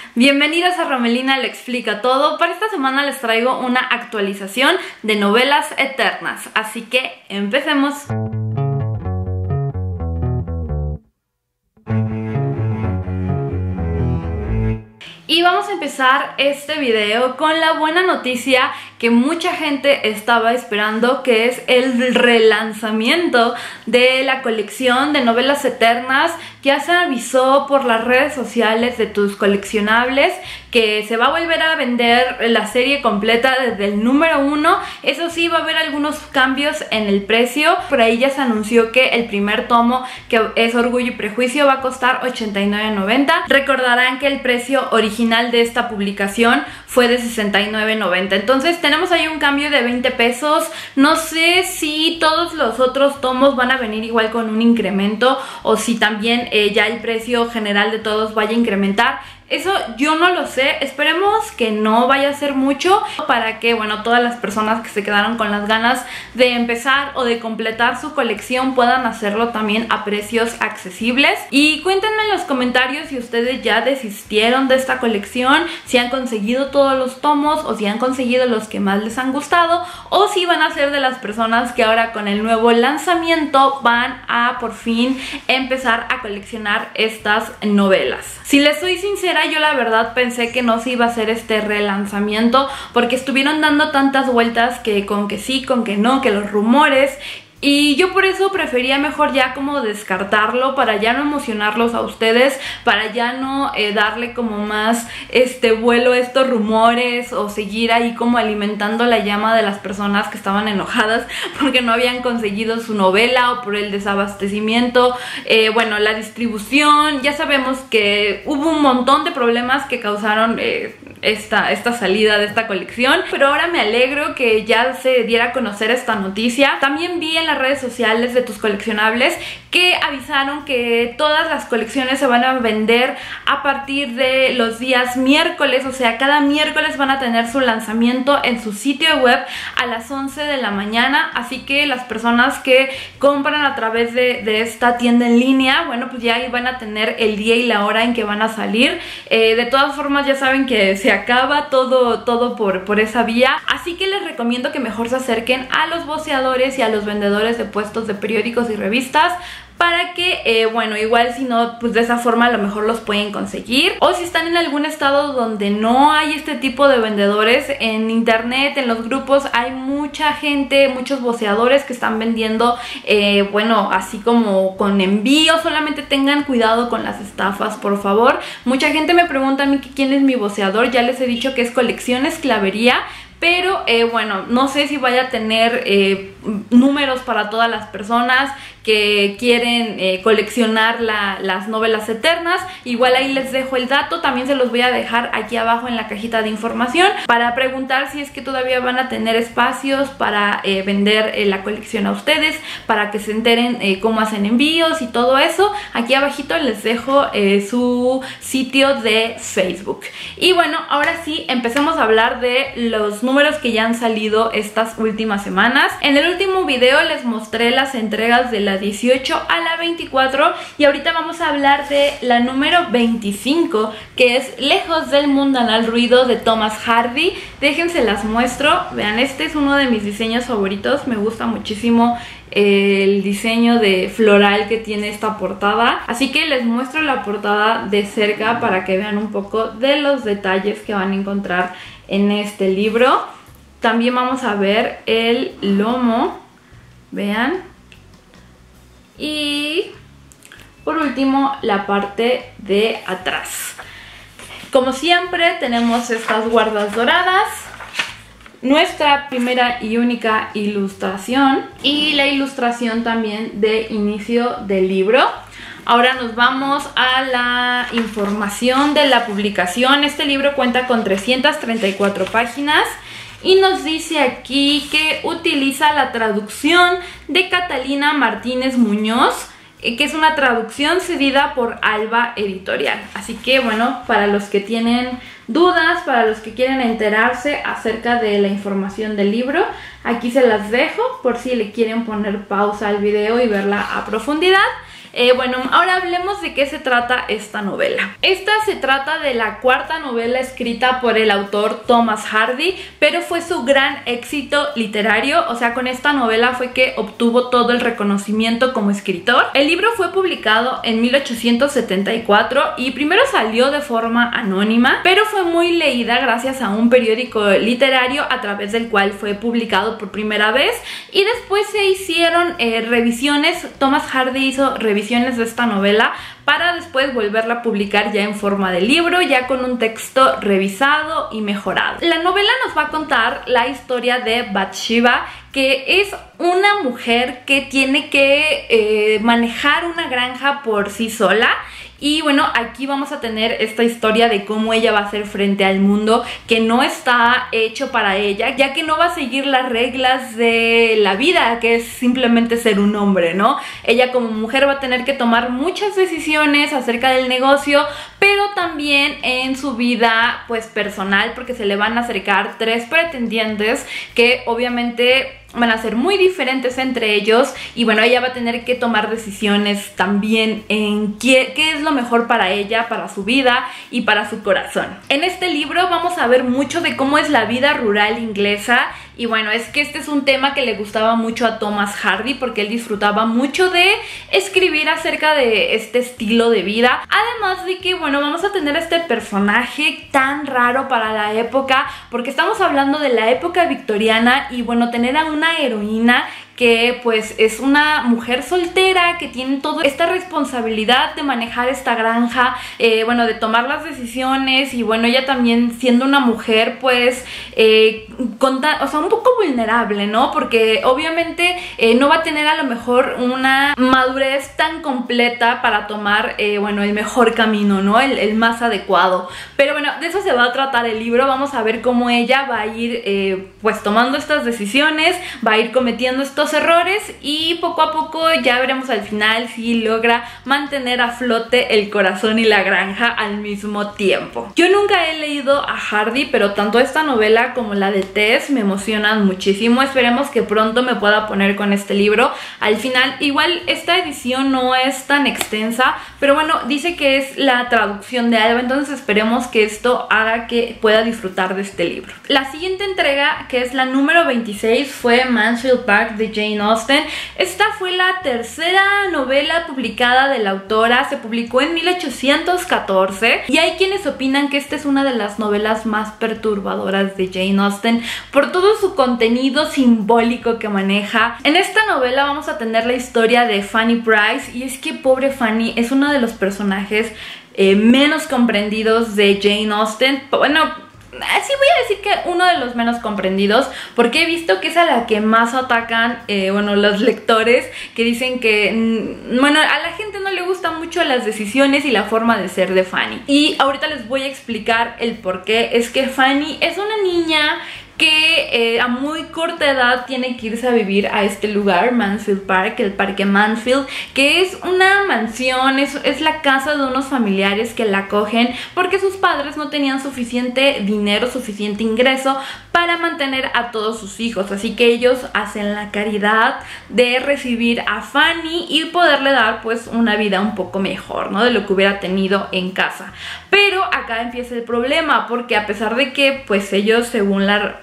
Bienvenidos a Romelina lo explica todo. Para esta semana les traigo una actualización de novelas eternas, así que empecemos. Y vamos a empezar este video con la buena noticia que mucha gente estaba esperando, que es el relanzamiento de la colección de novelas eternas. Ya se avisó por las redes sociales de Tus Coleccionables que se va a volver a vender la serie completa desde el número 1. Eso sí, va a haber algunos cambios en el precio. Por ahí ya se anunció que el primer tomo, que es Orgullo y Prejuicio, va a costar $89.90. Recordarán que el precio original de esta publicación fue de $69.90. Entonces tenemos ahí un cambio de 20 pesos. No sé si todos los otros tomos van a venir igual con un incremento o si también ya el precio general de todos vaya a incrementar. Eso yo no lo sé, esperemos que no vaya a ser mucho para que, bueno, todas las personas que se quedaron con las ganas de empezar o de completar su colección puedan hacerlo también a precios accesibles. Y cuéntenme en los comentarios si ustedes ya desistieron de esta colección, si han conseguido todos los tomos o si han conseguido los que más les han gustado, o si van a ser de las personas que ahora con el nuevo lanzamiento van a por fin empezar a coleccionar estas novelas. Si les soy sincera, yo la verdad pensé que no se iba a hacer este relanzamiento porque estuvieron dando tantas vueltas que con que sí, con que no, que los rumores. Y yo por eso prefería mejor ya como descartarlo, para ya no emocionarlos a ustedes, para ya no darle como más vuelo a estos rumores o seguir ahí como alimentando la llama de las personas que estaban enojadas porque no habían conseguido su novela o por el desabastecimiento. Bueno, la distribución, ya sabemos que hubo un montón de problemas que causaron esta salida de esta colección, pero ahora me alegro que ya se diera a conocer esta noticia. También vi en las redes sociales de Tus Coleccionables que avisaron que todas las colecciones se van a vender a partir de los días miércoles, o sea, cada miércoles van a tener su lanzamiento en su sitio web a las 11 de la mañana, así que las personas que compran a través de esta tienda en línea, bueno, pues ya ahí van a tener el día y la hora en que van a salir. De todas formas ya saben que se acaba todo por esa vía, así que les recomiendo que mejor se acerquen a los voceadores y a los vendedores de puestos de periódicos y revistas para que, bueno, igual si no, pues de esa forma a lo mejor los pueden conseguir. O si están en algún estado donde no hay este tipo de vendedores, en internet, en los grupos, hay mucha gente, muchos voceadores que están vendiendo, bueno, así como con envío. Solamente tengan cuidado con las estafas, por favor. Mucha gente me pregunta a mí que quién es mi voceador, ya les he dicho que es Colecciones Clavería. Pero bueno, no sé si vaya a tener números para todas las personas que quieren coleccionar las novelas eternas. Igual ahí les dejo el dato, también se los voy a dejar aquí abajo en la cajita de información para preguntar si es que todavía van a tener espacios para vender la colección a ustedes, para que se enteren cómo hacen envíos y todo eso. Aquí abajito les dejo su sitio de Facebook. Y bueno, ahora sí, empecemos a hablar de los números que ya han salido estas últimas semanas. En el último video les mostré las entregas de la 18 a la 24 y ahorita vamos a hablar de la número 25, que es Lejos del mundanal ruido de Thomas Hardy. Déjense las muestro. Vean, este es uno de mis diseños favoritos, me gusta muchísimo el diseño de floral que tiene esta portada, así que les muestro la portada de cerca para que vean un poco de los detalles que van a encontrar en este libro. También vamos a ver el lomo, vean, y por último la parte de atrás. Como siempre tenemos estas guardas doradas, nuestra primera y única ilustración y la ilustración también de inicio del libro. Ahora nos vamos a la información de la publicación. Este libro cuenta con 334 páginas y nos dice aquí que utiliza la traducción de Catalina Martínez Muñoz, que es una traducción cedida por Alba Editorial. Así que bueno, para los que tienen dudas, para los que quieren enterarse acerca de la información del libro, aquí se las dejo por si le quieren poner pausa al video y verla a profundidad. Bueno, ahora hablemos de qué se trata esta novela. Esta se trata de la cuarta novela escrita por el autor Thomas Hardy, pero fue su gran éxito literario. O sea, con esta novela fue que obtuvo todo el reconocimiento como escritor. El libro fue publicado en 1874 y primero salió de forma anónima, pero fue muy leída gracias a un periódico literario a través del cual fue publicado por primera vez, y después se hicieron revisiones. Thomas Hardy hizo revisiones de esta novela para después volverla a publicar ya en forma de libro, ya con un texto revisado y mejorado. La novela nos va a contar la historia de Bathsheba, que es una mujer que tiene que manejar una granja por sí sola. Y bueno, aquí vamos a tener esta historia de cómo ella va a hacer frente al mundo que no está hecho para ella, ya que no va a seguir las reglas de la vida, que es simplemente ser un hombre, ¿no? Ella como mujer va a tener que tomar muchas decisiones acerca del negocio, pero también en su vida pues personal, porque se le van a acercar 3 pretendientes que obviamente van a ser muy diferentes entre ellos, y bueno, ella va a tener que tomar decisiones también en qué es lo mejor para ella, para su vida y para su corazón. En este libro vamos a ver mucho de cómo es la vida rural inglesa, y bueno, es que este es un tema que le gustaba mucho a Thomas Hardy porque él disfrutaba mucho de escribir acerca de este estilo de vida. Además de que, bueno, vamos a tener este personaje tan raro para la época, porque estamos hablando de la época victoriana, y bueno, tener a una heroína que pues es una mujer soltera que tiene toda esta responsabilidad de manejar esta granja, bueno, de tomar las decisiones, y bueno, ella también siendo una mujer pues o sea, un poco vulnerable, ¿no? Porque obviamente no va a tener a lo mejor una madurez tan completa para tomar, bueno, el mejor camino, ¿no? El más adecuado. Pero bueno, de eso se va a tratar el libro. Vamos a ver cómo ella va a ir pues tomando estas decisiones, va a ir cometiendo estos errores, y poco a poco ya veremos al final si logra mantener a flote el corazón y la granja al mismo tiempo. Yo nunca he leído a Hardy, pero tanto esta novela como la de Tess me emocionan muchísimo. Esperemos que pronto me pueda poner con este libro. Al final, igual esta edición no es tan extensa, pero bueno, dice que es la traducción de Alba, entonces esperemos que esto haga que pueda disfrutar de este libro. La siguiente entrega, que es la número 26, fue Mansfield Park de Jane Austen. Esta fue la tercera novela publicada de la autora, se publicó en 1814, y hay quienes opinan que esta es una de las novelas más perturbadoras de Jane Austen por todo su contenido simbólico que maneja. En esta novela vamos a tener la historia de Fanny Price, y es que pobre Fanny es uno de los personajes menos comprendidos de Jane Austen. Bueno, sí voy a decir que uno de los menos comprendidos, porque he visto que es a la que más atacan, bueno, los lectores, que dicen que, bueno, a la gente no le gustan mucho las decisiones y la forma de ser de Fanny. Y ahorita les voy a explicar el por qué. Es que Fanny es una niña que a muy corta edad tiene que irse a vivir a este lugar, Mansfield Park, el Parque Mansfield, que es una mansión, es la casa de unos familiares que la acogen porque sus padres no tenían suficiente dinero, suficiente ingreso para mantener a todos sus hijos, así que ellos hacen la caridad de recibir a Fanny y poderle dar pues una vida un poco mejor, ¿no? De lo que hubiera tenido en casa. Pero acá empieza el problema, porque a pesar de que pues ellos, según la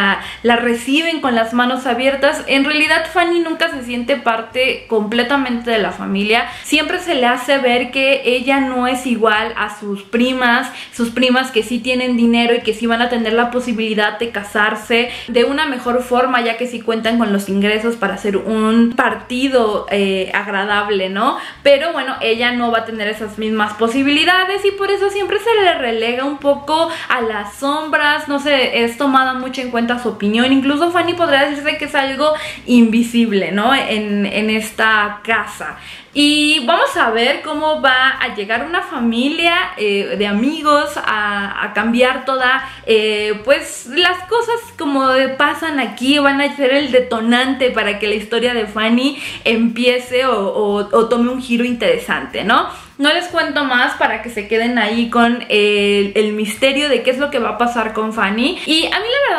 reciben con las manos abiertas, en realidad Fanny nunca se siente parte completamente de la familia. Siempre se le hace ver que ella no es igual a sus primas que sí tienen dinero y que sí van a tener la posibilidad de casarse de una mejor forma, ya que sí cuentan con los ingresos para hacer un partido agradable, ¿no? Pero bueno, ella no va a tener esas mismas posibilidades, y por eso siempre se le relega un poco a las sombras. No sé, es tomada mucho en cuenta su opinión. Incluso Fanny podría decirse que es algo invisible, ¿no? En esta casa. Y vamos a ver cómo va a llegar una familia de amigos a cambiar toda, pues las cosas como pasan aquí. Van a ser el detonante para que la historia de Fanny empiece o tome un giro interesante, ¿no? No les cuento más para que se queden ahí con el misterio de qué es lo que va a pasar con Fanny. Y a mí la verdad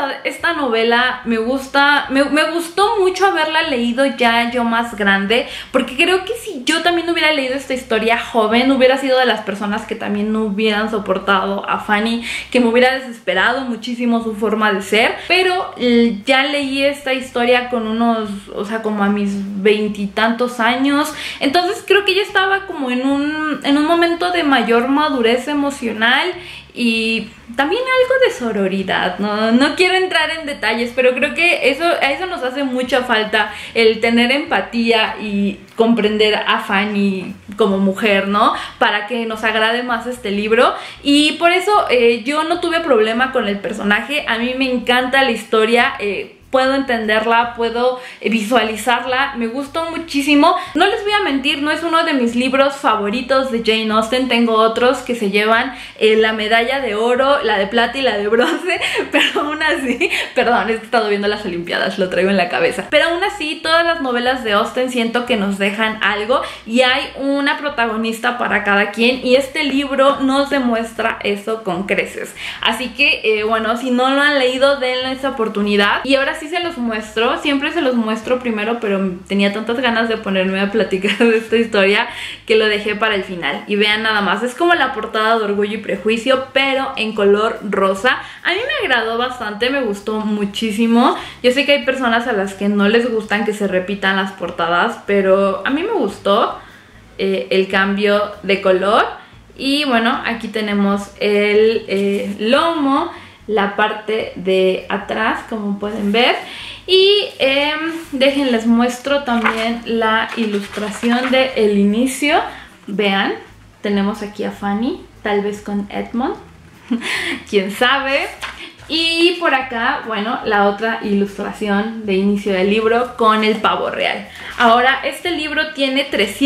verdad esta novela me gusta, me gustó mucho haberla leído ya yo más grande, porque creo que si yo también hubiera leído esta historia joven, hubiera sido de las personas que también no hubieran soportado a Fanny, que me hubiera desesperado muchísimo su forma de ser. Pero ya leí esta historia con unos, o sea, como a mis veintitantos años, entonces creo que ya estaba como en un momento de mayor madurez emocional y también algo de sororidad. No quiero entrar en detalles, pero creo que a eso nos hace mucha falta, el tener empatía y comprender a Fanny como mujer, ¿no? Para que nos agrade más este libro. Y por eso yo no tuve problema con el personaje. A mí me encanta la historia, puedo entenderla, puedo visualizarla, me gustó muchísimo. No les voy a mentir, no es uno de mis libros favoritos de Jane Austen. Tengo otros que se llevan la medalla de oro, la de plata y la de bronce, pero aún así, perdón, es que he estado viendo las olimpiadas, lo traigo en la cabeza, pero aún así todas las novelas de Austen siento que nos dejan algo y hay una protagonista para cada quien, y este libro nos demuestra eso con creces. Así que bueno, si no lo han leído, denle esa oportunidad. Y ahora sí se los muestro, siempre se los muestro primero, pero tenía tantas ganas de ponerme a platicar de esta historia que lo dejé para el final. Y vean nada más, es como la portada de Orgullo y Prejuicio, pero en color rosa. A mí me agradó bastante, me gustó muchísimo. Yo sé que hay personas a las que no les gustan que se repitan las portadas, pero a mí me gustó el cambio de color. Y bueno, aquí tenemos el lomo, la parte de atrás, como pueden ver. Y déjenles muestro también la ilustración del inicio. Vean, tenemos aquí a Fanny, tal vez con Edmund, quién sabe. Y por acá, bueno, la otra ilustración de inicio del libro con el pavo real. Ahora, este libro tiene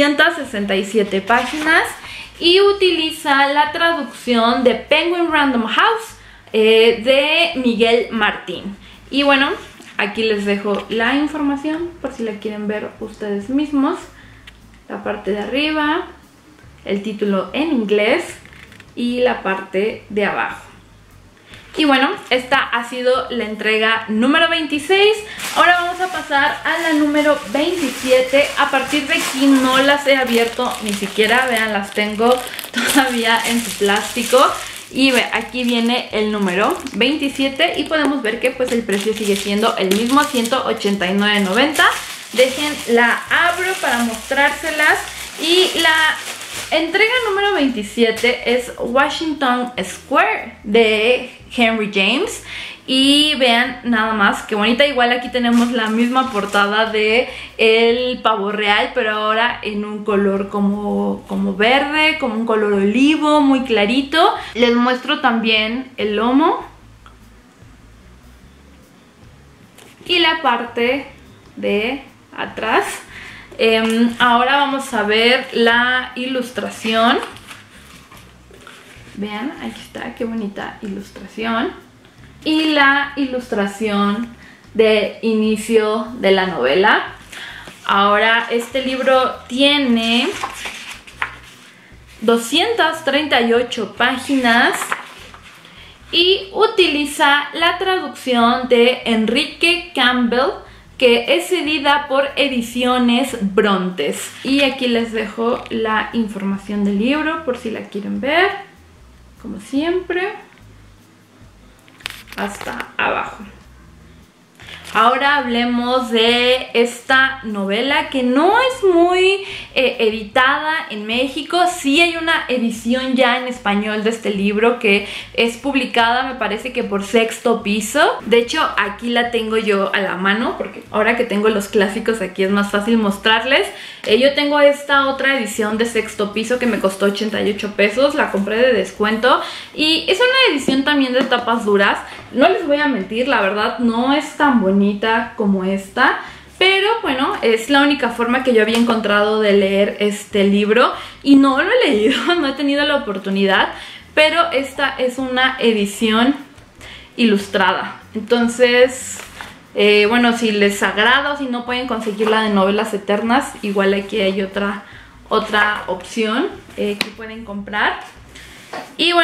367 páginas y utiliza la traducción de Penguin Random House de Miguel Martín. Y bueno, aquí les dejo la información por si la quieren ver ustedes mismos. La parte de arriba, el título en inglés y la parte de abajo. Y bueno, esta ha sido la entrega número 26. Ahora vamos a pasar a la número 27. A partir de aquí no las he abierto ni siquiera, vean, las tengo todavía en su plástico. Y ve, aquí viene el número 27 y podemos ver que pues el precio sigue siendo el mismo, $189.90. La abro para mostrárselas. Y la entrega número 27 es Washington Square de Henry James. Y vean nada más qué bonita. Igual aquí tenemos la misma portada de el pavo real, pero ahora en un color como verde, como un color olivo, muy clarito. Les muestro también el lomo y la parte de atrás. Ahora vamos a ver la ilustración. Vean, aquí está, qué bonita ilustración. Y la ilustración de inicio de la novela. Ahora, este libro tiene 238 páginas y utiliza la traducción de Enrique Campbell, que es cedida por Ediciones Brontes. Y aquí les dejo la información del libro por si la quieren ver, como siempre, hasta abajo. Ahora hablemos de esta novela que no es muy editada en México. Sí hay una edición ya en español de este libro que es publicada, me parece que por Sexto Piso. De hecho, aquí la tengo yo a la mano porque ahora que tengo los clásicos aquí es más fácil mostrarles. Yo tengo esta otra edición de Sexto Piso que me costó 88 pesos, la compré de descuento y es una edición también de tapas duras. No les voy a mentir, la verdad no es tan bonita como esta, pero bueno, es la única forma que yo había encontrado de leer este libro y no lo he leído, no he tenido la oportunidad, pero esta es una edición ilustrada. Entonces, bueno, si les agrada o si no pueden conseguir la de Novelas Eternas, igual aquí hay otra opción que pueden comprar. Y bueno,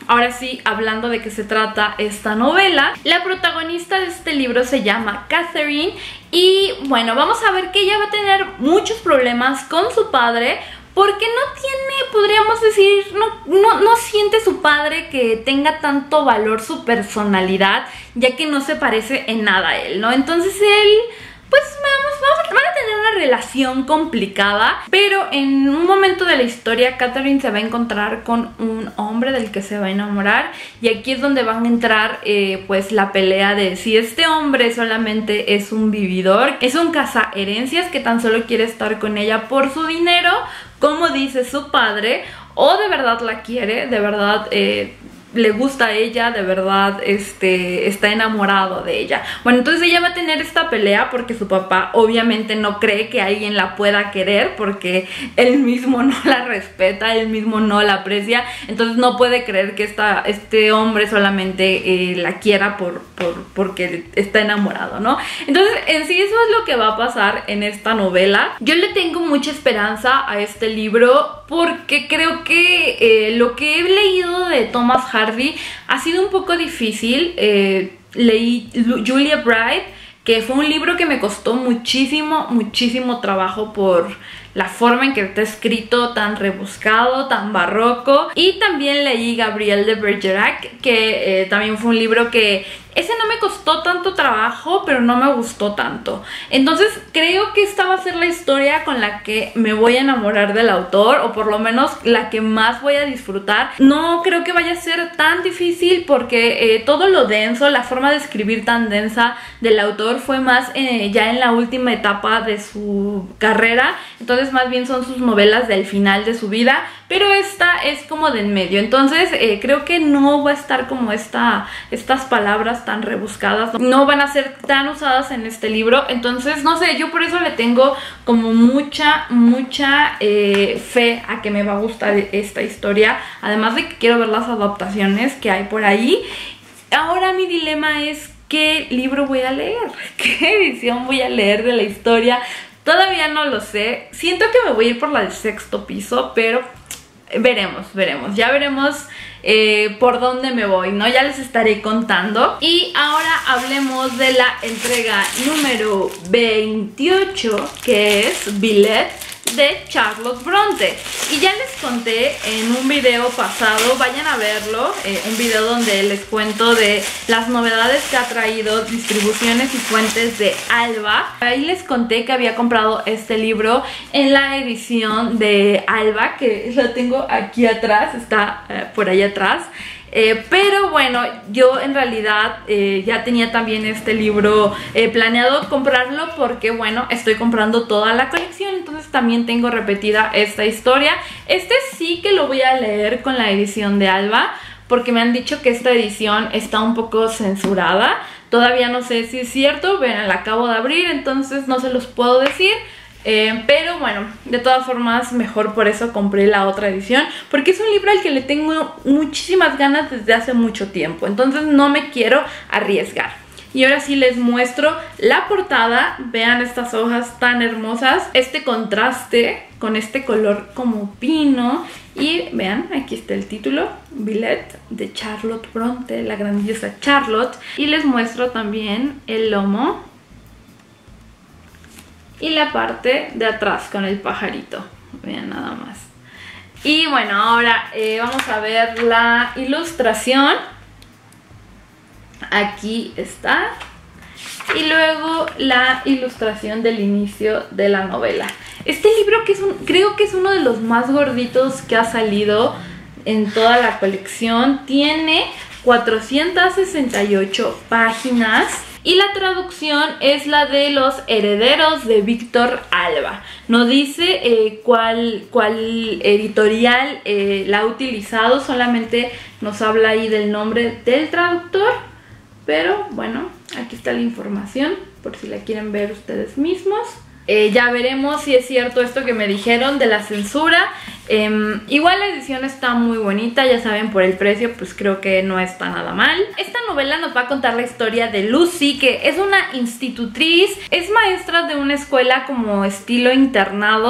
ahora sí, hablando de qué se trata esta novela, la protagonista de este libro se llama Catherine y bueno, vamos a ver que ella va a tener muchos problemas con su padre porque no tiene, podríamos decir, no siente su padre que tenga tanto valor su personalidad, ya que no se parece en nada a él, ¿no? Entonces él, pues van a tener una relación complicada, pero en un momento de la historia Catherine se va a encontrar con un hombre del que se va a enamorar y aquí es donde van a entrar pues la pelea de si este hombre solamente es un vividor, es un cazaherencias que tan solo quiere estar con ella por su dinero, como dice su padre, o de verdad la quiere, de verdad le gusta a ella, de verdad está enamorado de ella. Bueno, entonces ella va a tener esta pelea porque su papá obviamente no cree que alguien la pueda querer porque él mismo no la respeta, él mismo no la aprecia, entonces no puede creer que este hombre solamente la quiera porque está enamorado, ¿no? Entonces en sí eso es lo que va a pasar en esta novela. Yo le tengo mucha esperanza a este libro porque creo que lo que he leído de Thomas Hardy ha sido un poco difícil. Leí Julia Bride, que fue un libro que me costó muchísimo trabajo por la forma en que está escrito, tan rebuscado, tan barroco. Y también leí Gabriel de Bergerac, que también fue un libro que ese no me costó tanto trabajo, pero no me gustó tanto. Entonces creo que esta va a ser la historia con la que me voy a enamorar del autor, o por lo menos la que más voy a disfrutar. No creo que vaya a ser tan difícil porque todo lo denso, la forma de escribir tan densa del autor fue más ya en la última etapa de su carrera. Entonces más bien son sus novelas del final de su vida, pero esta es como de en medio. Entonces creo que no va a estar como estas palabras tan rebuscadas, no van a ser tan usadas en este libro. Entonces no sé, yo por eso le tengo como mucha fe a que me va a gustar esta historia, además de que quiero ver las adaptaciones que hay por ahí. Ahora mi dilema es ¿qué libro voy a leer? ¿Qué edición voy a leer de la historia? Todavía no lo sé. Siento que me voy a ir por la del sexto piso, pero veremos. Ya veremos por dónde me voy, ¿no? Ya les estaré contando. Y ahora hablemos de la entrega número 28, que es Villette, de Charlotte Bronte. Y ya les conté en un video pasado, vayan a verlo, un video donde les cuento de las novedades que ha traído Distribuciones y Fuentes de Alba. Ahí les conté que había comprado este libro en la edición de Alba, que lo tengo aquí atrás, está por ahí atrás. Pero bueno, yo en realidad ya tenía también este libro planeado comprarlo porque bueno, estoy comprando toda la colección, entonces también tengo repetida esta historia. Este sí que lo voy a leer con la edición de Alba porque me han dicho que esta edición está un poco censurada. Todavía no sé si es cierto, vean, la acabo de abrir, entonces no se los puedo decir. Pero bueno, de todas formas mejor por eso compré la otra edición, porque es un libro al que le tengo muchísimas ganas desde hace mucho tiempo, entonces no me quiero arriesgar. Y ahora sí les muestro la portada. Vean estas hojas tan hermosas, este contraste con este color como pino. Y vean, aquí está el título, Villette, de Charlotte Bronte, la grandiosa Charlotte. Y les muestro también el lomo y la parte de atrás con el pajarito. Vean nada más. Y bueno, ahora vamos a ver la ilustración. Aquí está. Y luego la ilustración del inicio de la novela. Este libro que creo que es uno de los más gorditos que ha salido en toda la colección. Tiene 468 páginas. Y la traducción es la de Los herederos de Víctor Alba. No dice cuál editorial la ha utilizado, solamente nos habla ahí del nombre del traductor. Pero bueno, aquí está la información por si la quieren ver ustedes mismos. Ya veremos si es cierto esto que me dijeron de la censura. Igual la edición está muy bonita, ya saben, por el precio pues creo que no está nada mal. Esta novela nos va a contar la historia de Lucy, que es una institutriz, es maestra de una escuela como estilo internado,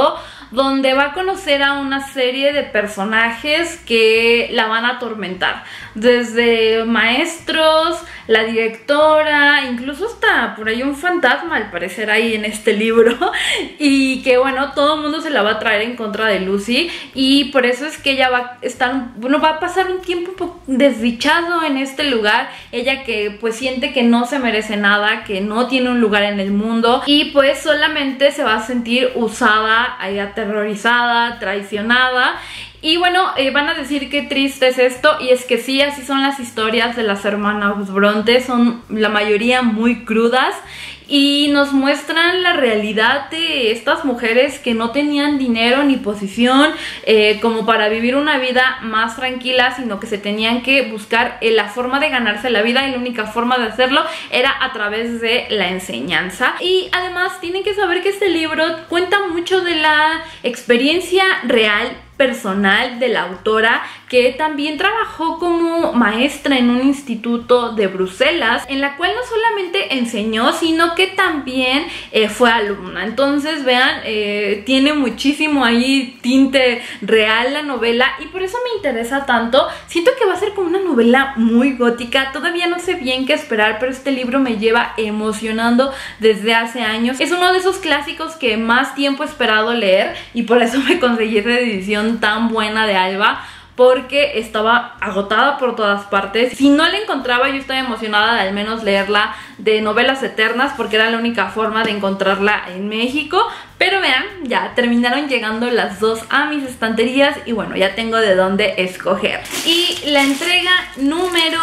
donde va a conocer a una serie de personajes que la van a atormentar, desde maestros, la directora, incluso hasta por ahí un fantasma al parecer ahí en este libro, y que bueno, todo el mundo se la va a traer en contra de Lucy, y por eso es que ella va a estar, bueno, va a pasar un tiempo un poco desdichado en este lugar, ella que pues siente que no se merece nada, que no tiene un lugar en el mundo, y pues solamente se va a sentir usada, aterrorizada, traicionada. Y bueno, van a decir qué triste es esto, y es que sí, así son las historias de las hermanas Bronte, son la mayoría muy crudas y nos muestran la realidad de estas mujeres que no tenían dinero ni posición como para vivir una vida más tranquila, sino que se tenían que buscar la forma de ganarse la vida, y la única forma de hacerlo era a través de la enseñanza. Y además tienen que saber que este libro cuenta mucho de la experiencia real personal de la autora, que también trabajó como maestra en un instituto de Bruselas, en la cual no solamente enseñó, sino que también fue alumna. Entonces vean, tiene muchísimo ahí tinte real la novela, y por eso me interesa tanto. Siento que va a ser como una novela muy gótica, todavía no sé bien qué esperar, pero este libro me lleva emocionando desde hace años. Es uno de esos clásicos que más tiempo he esperado leer, y por eso me conseguí esa edición tan buena de Alba, porque estaba agotada por todas partes. Si no la encontraba, yo estaba emocionada de al menos leerla de Novelas Eternas, porque era la única forma de encontrarla en México. Pero vean, ya terminaron llegando las dos a mis estanterías, y bueno, ya tengo de dónde escoger. Y la entrega número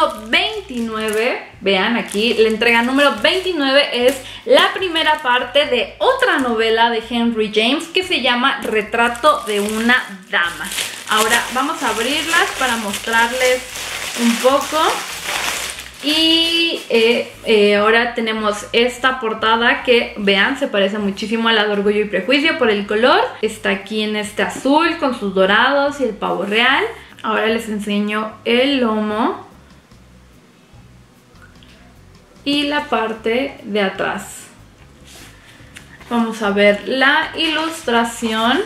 29, vean aquí, la entrega número 29 es la primera parte de otra novela de Henry James que se llama Retrato de una dama. Ahora vamos a abrirlas para mostrarles un poco. Y ahora tenemos esta portada que, vean, se parece muchísimo a la de Orgullo y Prejuicio por el color. Está aquí en este azul con sus dorados y el pavo real. Ahora les enseño el lomo y la parte de atrás. Vamos a ver la ilustración.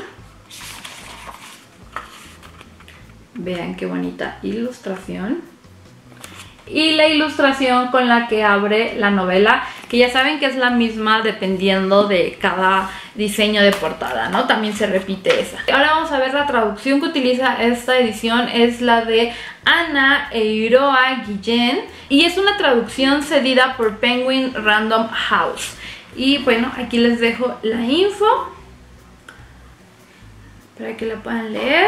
Vean qué bonita ilustración. Y la ilustración con la que abre la novela, que ya saben que es la misma dependiendo de cada diseño de portada, ¿no? También se repite esa. Ahora vamos a ver la traducción que utiliza esta edición, es la de Ana Eiroa Guillén, y es una traducción cedida por Penguin Random House. Y bueno, aquí les dejo la info para que la puedan leer.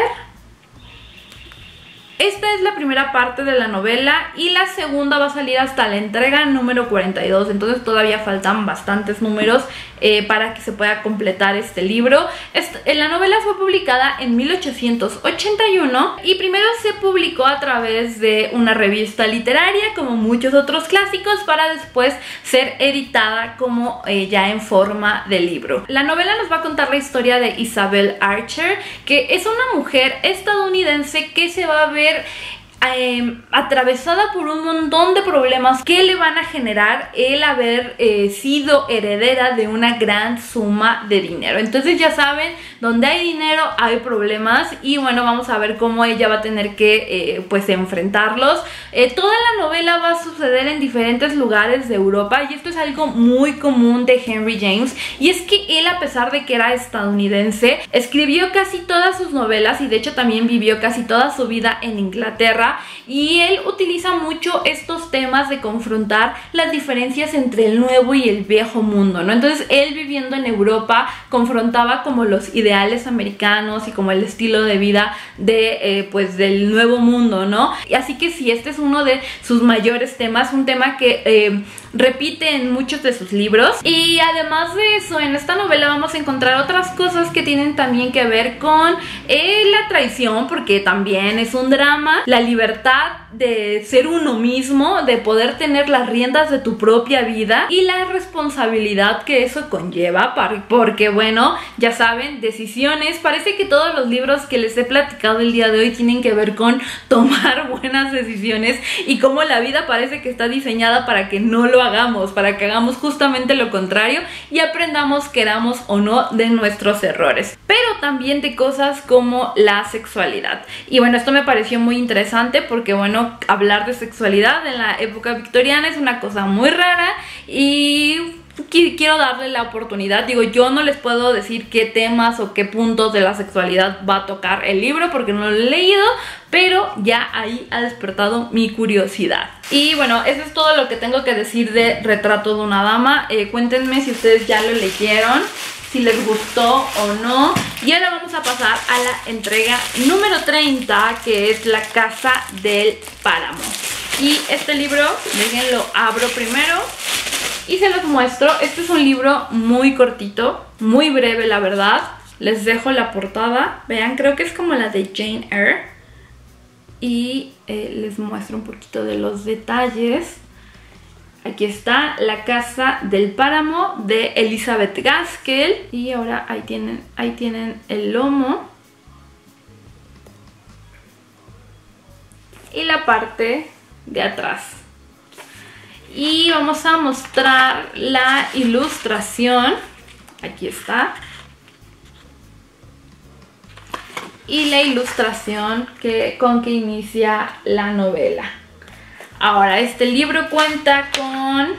Esta es la primera parte de la novela, y la segunda va a salir hasta la entrega número 42, entonces todavía faltan bastantes números para que se pueda completar este libro. La novela fue publicada en 1881 y primero se publicó a través de una revista literaria, como muchos otros clásicos, para después ser editada como ya en forma de libro. La novela nos va a contar la historia de Isabel Archer, que es una mujer estadounidense que se va a ver atravesada por un montón de problemas que le van a generar el haber sido heredera de una gran suma de dinero. Entonces ya saben, donde hay dinero hay problemas, y bueno, vamos a ver cómo ella va a tener que pues enfrentarlos. Toda la novela va a suceder en diferentes lugares de Europa, y esto es algo muy común de Henry James, y es que él, a pesar de que era estadounidense, escribió casi todas sus novelas, y de hecho también vivió casi toda su vida en Inglaterra, y él utiliza mucho estos temas de confrontar las diferencias entre el nuevo y el viejo mundo, ¿no? Entonces él, viviendo en Europa, confrontaba como los ideales americanos y como el estilo de vida de pues del nuevo mundo, ¿no? Y así que sí, este es uno de sus mayores temas, un tema que repite en muchos de sus libros. Y además de eso, en esta novela vamos a encontrar otras cosas que tienen también que ver con la traición, porque también es un drama, la libertad de ser uno mismo, de poder tener las riendas de tu propia vida y la responsabilidad que eso conlleva, porque bueno, ya saben, decisiones. Parece que todos los libros que les he platicado el día de hoy tienen que ver con tomar buenas decisiones y cómo la vida parece que está diseñada para que no lo hagamos, para que hagamos justamente lo contrario y aprendamos, queramos o no, de nuestros errores, pero también de cosas como la sexualidad. Y bueno, esto me pareció muy interesante porque bueno, hablar de sexualidad en la época victoriana es una cosa muy rara y quiero darle la oportunidad. Digo, yo no les puedo decir qué temas o qué puntos de la sexualidad va a tocar el libro porque no lo he leído, pero ya ahí ha despertado mi curiosidad. Y bueno, eso es todo lo que tengo que decir de Retrato de una dama. Cuéntenme si ustedes ya lo leyeron, si les gustó o no. Y ahora vamos a pasar a la entrega número 30, que es La Casa del Páramo. Y este libro, déjenlo, abro primero y se los muestro. Este es un libro muy cortito, muy breve la verdad. Les dejo la portada, vean, creo que es como la de Jane Eyre. Y les muestro un poquito de los detalles. Aquí está La Casa del Páramo de Elizabeth Gaskell. Y ahora ahí tienen el lomo y la parte de atrás. Y vamos a mostrar la ilustración. Aquí está. Y la ilustración con que inicia la novela. Ahora, este libro cuenta con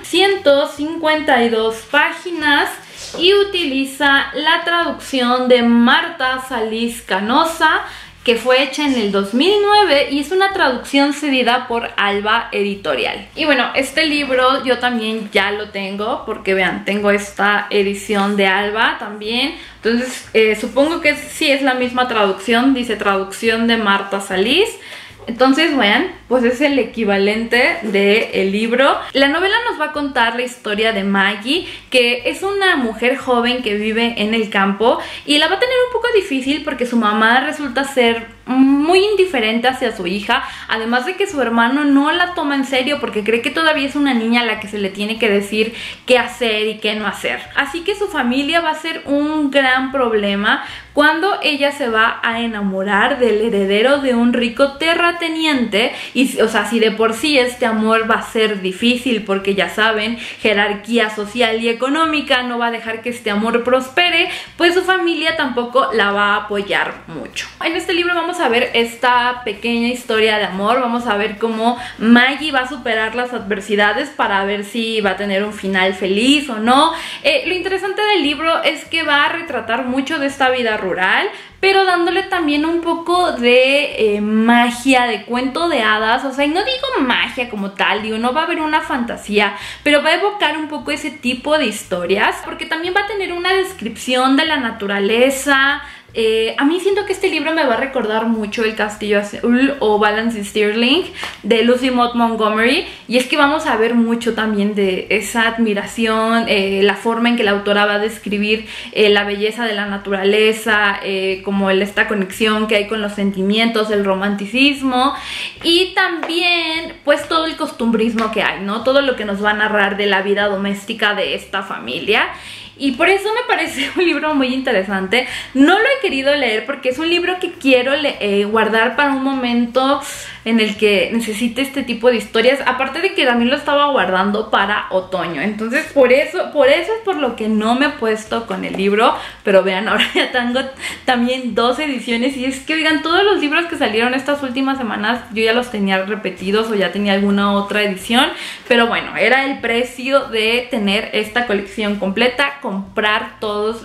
152 páginas y utiliza la traducción de Marta Salís Canosa, que fue hecha en el 2009 y es una traducción cedida por Alba Editorial. Y bueno, este libro yo también ya lo tengo porque vean, tengo esta edición de Alba también. Entonces supongo que sí es la misma traducción, dice traducción de Marta Salís. Entonces, vean, pues es el equivalente del libro. La novela nos va a contar la historia de Maggie, que es una mujer joven que vive en el campo y la va a tener un poco difícil porque su mamá resulta ser muy indiferente hacia su hija, además de que su hermano no la toma en serio porque cree que todavía es una niña a la que se le tiene que decir qué hacer y qué no hacer. Así que su familia va a ser un gran problema cuando ella se va a enamorar del heredero de un rico terrateniente. Y o sea, si de por sí este amor va a ser difícil porque ya saben, jerarquía social y económica no va a dejar que este amor prospere, pues su familia tampoco la va a apoyar mucho. En este libro vamos a ver esta pequeña historia de amor, vamos a ver cómo Maggie va a superar las adversidades para ver si va a tener un final feliz o no. Lo interesante del libro es que va a retratar mucho de esta vida rural, pero dándole también un poco de magia, de cuento de hadas. O sea, y no digo magia como tal, digo, no va a haber una fantasía, pero va a evocar un poco ese tipo de historias, porque también va a tener una descripción de la naturaleza. A mí siento que este libro me va a recordar mucho El Castillo Azul o Balance Stirling de Lucy Maud Montgomery, y es que vamos a ver mucho también de esa admiración, la forma en que la autora va a describir la belleza de la naturaleza, como esta conexión que hay con los sentimientos, el romanticismo y también pues todo el costumbrismo que hay, ¿no? Todo lo que nos va a narrar de la vida doméstica de esta familia. Y por eso me parece un libro muy interesante. No lo he querido leer porque es un libro que quiero guardar para un momento en el que necesite este tipo de historias. Aparte de que también lo estaba guardando para otoño. Entonces por eso es por lo que no me he puesto con el libro. Pero vean, ahora ya tengo también 2 ediciones. Y es que, oigan, todos los libros que salieron estas últimas semanas yo ya los tenía repetidos o ya tenía alguna otra edición. Pero bueno, era el precio de tener esta colección completa, comprar todas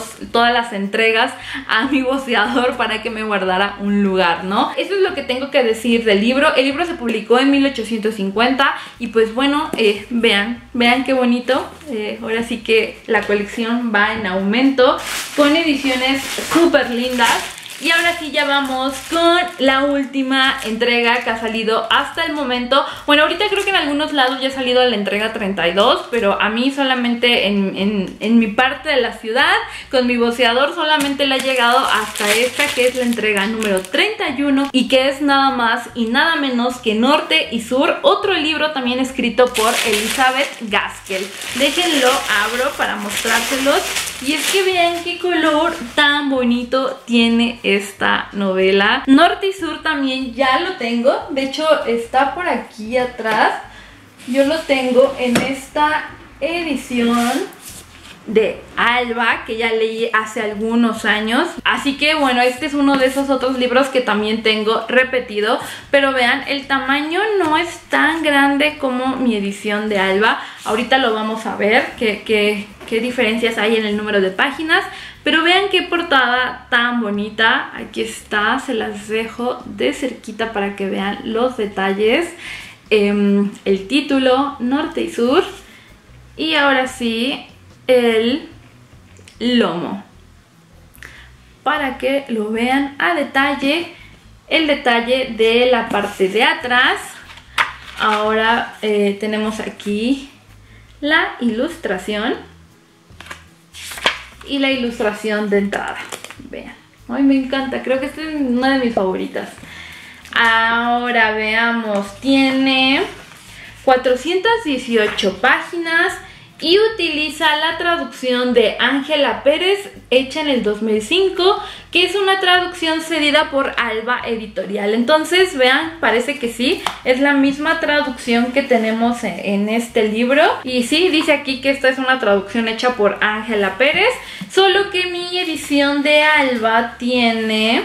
las entregas a mi boceador para que me guardara un lugar, ¿no? Eso es lo que tengo que decir del libro. El libro se publicó en 1850 y pues bueno, vean qué bonito. Ahora sí que la colección va en aumento con ediciones súper lindas. Y ahora sí ya vamos con la última entrega que ha salido hasta el momento. Bueno, ahorita creo que en algunos lados ya ha salido la entrega 32, pero a mí solamente en mi parte de la ciudad, con mi voceador, solamente le ha llegado hasta esta, que es la entrega número 31, y que es nada más y nada menos que Norte y Sur, otro libro también escrito por Elizabeth Gaskell. Déjenlo abro para mostrárselos. Y es que vean qué color tan bonito tiene esta novela. Norte y Sur también ya lo tengo. De hecho está por aquí atrás. Yo lo tengo en esta edición de Alba, que ya leí hace algunos años. Así que bueno, este es uno de esos otros libros que también tengo repetido. Pero vean, el tamaño no es tan grande como mi edición de Alba. Ahorita lo vamos a ver, qué diferencias hay en el número de páginas. Pero vean qué portada tan bonita. Aquí está, se las dejo de cerquita para que vean los detalles. El título, Norte y Sur. Y ahora sí, el lomo, para que lo vean a detalle, el detalle de la parte de atrás. Ahora tenemos aquí la ilustración y la ilustración de entrada. Vean, ay, me encanta, creo que esta es una de mis favoritas. Ahora veamos, tiene 418 páginas y utiliza la traducción de Ángela Pérez, hecha en el 2005, que es una traducción cedida por Alba Editorial. Entonces vean, parece que sí, es la misma traducción que tenemos en este libro. Y sí, dice aquí que esta es una traducción hecha por Ángela Pérez, solo que mi edición de Alba tiene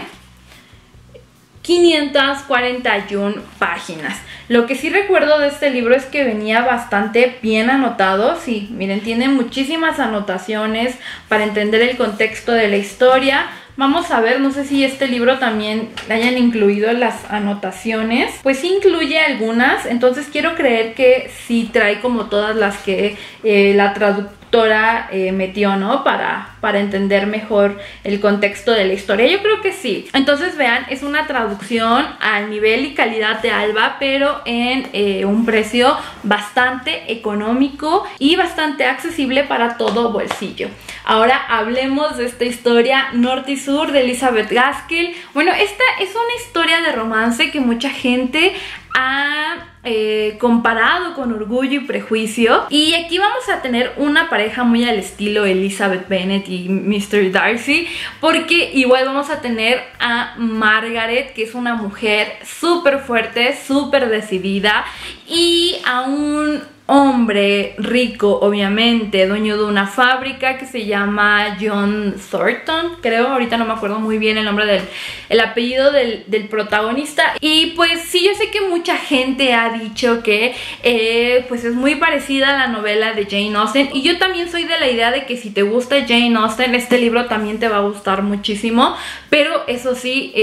541 páginas. Lo que sí recuerdo de este libro es que venía bastante bien anotado. Sí, miren, tiene muchísimas anotaciones para entender el contexto de la historia. Vamos a ver, no sé si este libro también le hayan incluido las anotaciones. Pues sí incluye algunas, entonces quiero creer que sí trae como todas las que la traductora metió, ¿no? Para entender mejor el contexto de la historia. Yo creo que sí. Entonces vean, es una traducción al nivel y calidad de Alba, pero en un precio bastante económico y bastante accesible para todo bolsillo. Ahora hablemos de esta historia, Norte y Sur, de Elizabeth Gaskell. Bueno, esta es una historia de romance que mucha gente ha comparado con Orgullo y Prejuicio, y aquí vamos a tener una pareja muy al estilo Elizabeth Bennet y Mr. Darcy, porque igual vamos a tener a Margaret, que es una mujer súper fuerte, súper decidida, y a un hombre rico, obviamente, dueño de una fábrica que se llama John Thornton, creo, ahorita no me acuerdo muy bien el nombre el apellido del protagonista. Y pues sí, yo sé que mucha gente ha dicho que pues es muy parecida a la novela de Jane Austen, y yo también soy de la idea de que si te gusta Jane Austen, este libro también te va a gustar muchísimo, pero eso sí,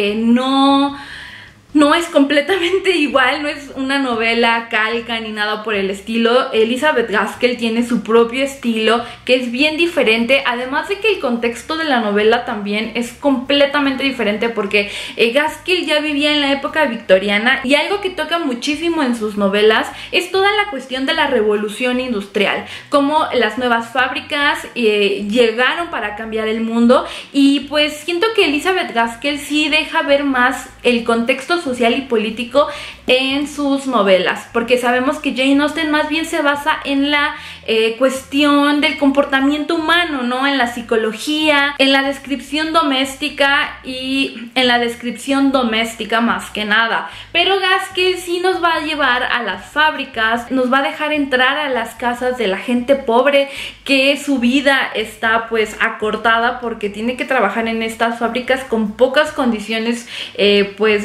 no es completamente igual, no es una novela calca ni nada por el estilo. Elizabeth Gaskell tiene su propio estilo que es bien diferente, además de que el contexto de la novela también es completamente diferente, porque Gaskell ya vivía en la época victoriana, y algo que toca muchísimo en sus novelas es toda la cuestión de la revolución industrial, cómo las nuevas fábricas llegaron para cambiar el mundo. Y pues siento que Elizabeth Gaskell sí deja ver más el contexto social y político en sus novelas, porque sabemos que Jane Austen más bien se basa en la cuestión del comportamiento humano, ¿no? En la psicología, en la descripción doméstica y en la descripción doméstica más que nada. Pero Gaskell sí nos va a llevar a las fábricas, nos va a dejar entrar a las casas de la gente pobre, que su vida está pues acortada porque tiene que trabajar en estas fábricas con pocas condiciones pues buenas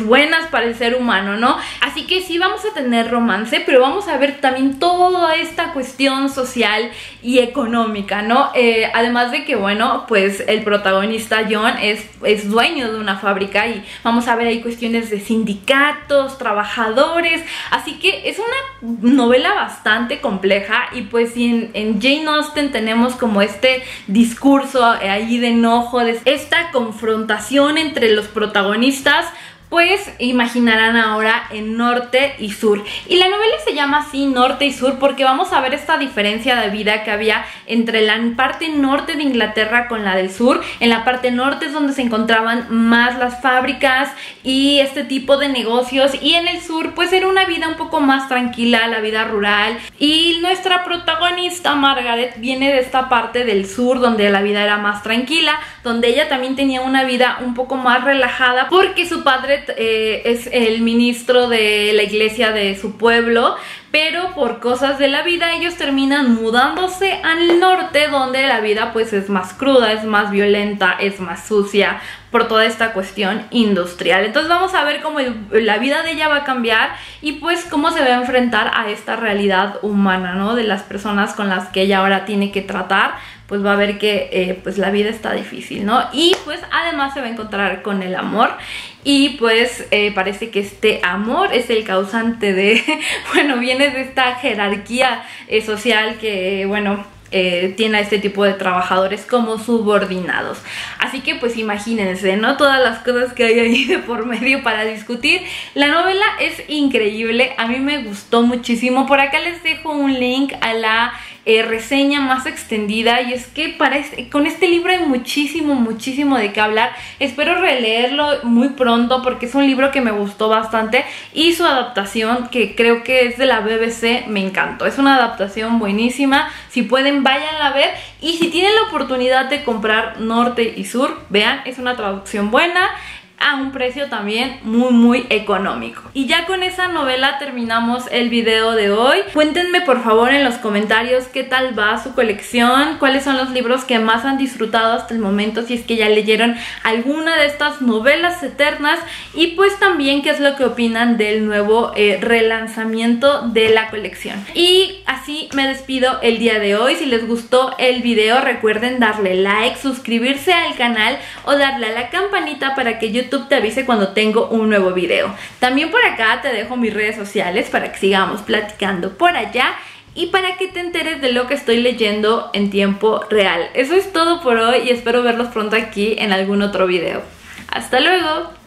buenas para el ser humano, ¿no? Así que sí vamos a tener romance, pero vamos a ver también toda esta cuestión social y económica, ¿no? Además de que, bueno, pues el protagonista John es dueño de una fábrica y vamos a ver ahí cuestiones de sindicatos, trabajadores, así que es una novela bastante compleja. Y pues si en Jane Austen tenemos como este discurso ahí de enojo, de esta confrontación entre los protagonistas, pues imaginarán ahora en Norte y Sur. Y la novela se llama así, Norte y Sur, porque vamos a ver esta diferencia de vida que había entre la parte norte de Inglaterra con la del sur. En la parte norte es donde se encontraban más las fábricas y este tipo de negocios, y en el sur pues era una vida un poco más tranquila, la vida rural. Y nuestra protagonista Margaret viene de esta parte del sur donde la vida era más tranquila, donde ella también tenía una vida un poco más relajada porque su padre es el ministro de la iglesia de su pueblo, pero por cosas de la vida ellos terminan mudándose al norte, donde la vida pues es más cruda, es más violenta, es más sucia por toda esta cuestión industrial. Entonces vamos a ver cómo la vida de ella va a cambiar y pues cómo se va a enfrentar a esta realidad humana, ¿no? De las personas con las que ella ahora tiene que tratar. Pues va a ver que pues la vida está difícil, ¿no? Y pues además se va a encontrar con el amor. Y pues parece que este amor es el causante de, bueno, viene de esta jerarquía social que, bueno, tiene a este tipo de trabajadores como subordinados. Así que pues imagínense, ¿no? Todas las cosas que hay ahí de por medio para discutir. La novela es increíble, a mí me gustó muchísimo. Por acá les dejo un link a la reseña más extendida, y es que con este libro hay muchísimo de qué hablar. Espero releerlo muy pronto porque es un libro que me gustó bastante, y su adaptación, que creo que es de la BBC, me encantó. Es una adaptación buenísima, si pueden váyanla a ver, y si tienen la oportunidad de comprar Norte y Sur, vean, es una traducción buena a un precio también muy económico. Y ya con esa novela terminamos el video de hoy. Cuéntenme por favor en los comentarios qué tal va su colección, cuáles son los libros que más han disfrutado hasta el momento, si es que ya leyeron alguna de estas novelas eternas, y pues también qué es lo que opinan del nuevo relanzamiento de la colección. Y así me despido el día de hoy. Si les gustó el video, recuerden darle like, suscribirse al canal o darle a la campanita para que YouTube te avise cuando tengo un nuevo video. También por acá te dejo mis redes sociales para que sigamos platicando por allá y para que te enteres de lo que estoy leyendo en tiempo real. Eso es todo por hoy y espero verlos pronto aquí en algún otro video. ¡Hasta luego!